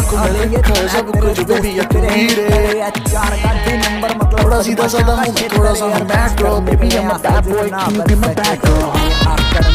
को मैंने लिखा है सब कुछ बेबी या तू ही रे। थोड़ा सीधा साधा हूँ थोड़ा सा मैं macro, baby I'm a bad boy, can you be my bad girl?